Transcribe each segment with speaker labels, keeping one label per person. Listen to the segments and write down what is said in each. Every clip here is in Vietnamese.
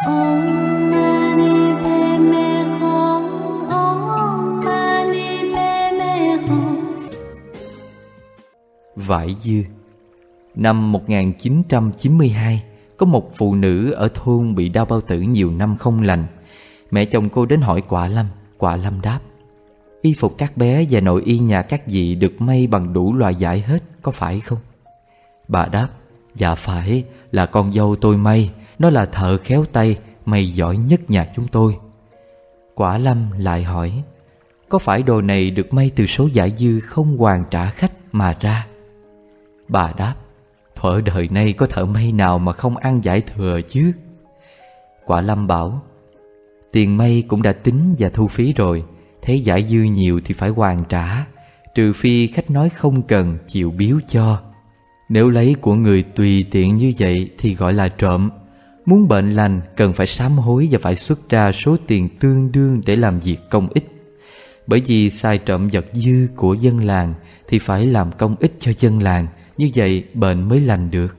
Speaker 1: Om Mani Padme Hum. Om Mani Padme Hum.
Speaker 2: Vải dư. Năm 1992, có một phụ nữ ở thôn bị đau bao tử nhiều năm không lành. Mẹ chồng cô đến hỏi Quả Lâm. Quả Lâm đáp: y phục các bé và nội y nhà các vị được may bằng đủ loại vải hết, có phải không? Bà đáp: dạ phải, là con dâu tôi may. Nó là thợ khéo tay, may giỏi nhất nhà chúng tôi. Quả Lâm lại hỏi: có phải đồ này được may từ số vải dư không hoàn trả khách mà ra? Bà đáp: thuở đời nay có thợ may nào mà không ăn vải thừa chứ? Quả Lâm bảo: tiền may cũng đã tính và thu phí rồi, thấy vải dư nhiều thì phải hoàn trả, trừ phi khách nói không cần chịu biếu cho. Nếu lấy của người tùy tiện như vậy thì gọi là trộm. Muốn bệnh lành cần phải sám hối và phải xuất ra số tiền tương đương để làm việc công ích. Bởi vì xài trộm vật dư của dân làng thì phải làm công ích cho dân làng, như vậy bệnh mới lành được.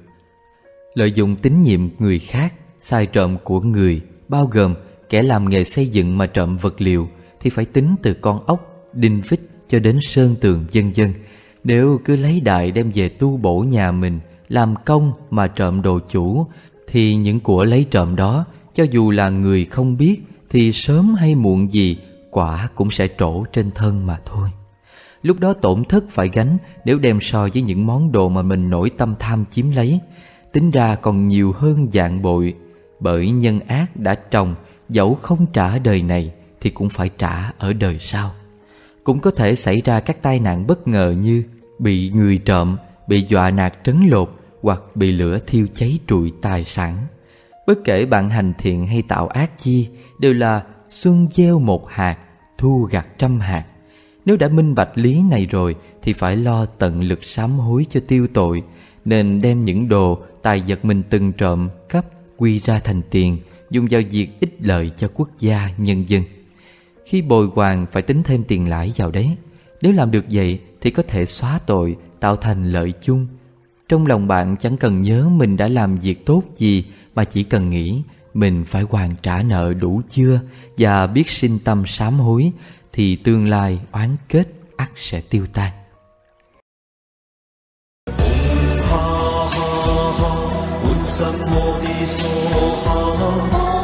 Speaker 2: Lợi dụng tín nhiệm người khác, xài trộm của người, bao gồm kẻ làm nghề xây dựng mà trộm vật liệu, thì phải tính từ con ốc, đinh vít cho đến sơn tường vân vân. Nếu cứ lấy đại đem về tu bổ nhà mình, làm công mà trộm đồ chủ, thì những của lấy trộm đó, cho dù là người không biết, thì sớm hay muộn gì quả cũng sẽ trổ trên thân mà thôi. Lúc đó tổn thất phải gánh nếu đem so với những món đồ mà mình nổi tâm tham chiếm lấy. Tính ra còn nhiều hơn vạn bội. Bởi nhân ác đã trồng, dẫu không trả đời này thì cũng phải trả ở đời sau. Cũng có thể xảy ra các tai nạn bất ngờ như bị người trộm, bị dọa nạt trấn lột, hoặc bị lửa thiêu cháy trụi tài sản. Bất kể bạn hành thiện hay tạo ác chi, đều là xuân gieo một hạt, thu gặt trăm hạt. Nếu đã minh bạch lý này rồi thì phải lo tận lực sám hối cho tiêu tội, nên đem những đồ, tài vật mình từng trộm, cắp, quy ra thành tiền, dùng vào việc ích lợi cho quốc gia, nhân dân. Khi bồi hoàn phải tính thêm tiền lãi vào đấy. Nếu làm được vậy thì có thể xóa tội, tạo thành lợi chung. Trong lòng bạn chẳng cần nhớ mình đã làm việc tốt gì, mà chỉ cần nghĩ mình phải hoàn trả nợ đủ chưa và biết sinh tâm sám hối, thì tương lai oán kết ắt sẽ tiêu tan.
Speaker 3: Om ha ha ha, un sam mô ni so ha.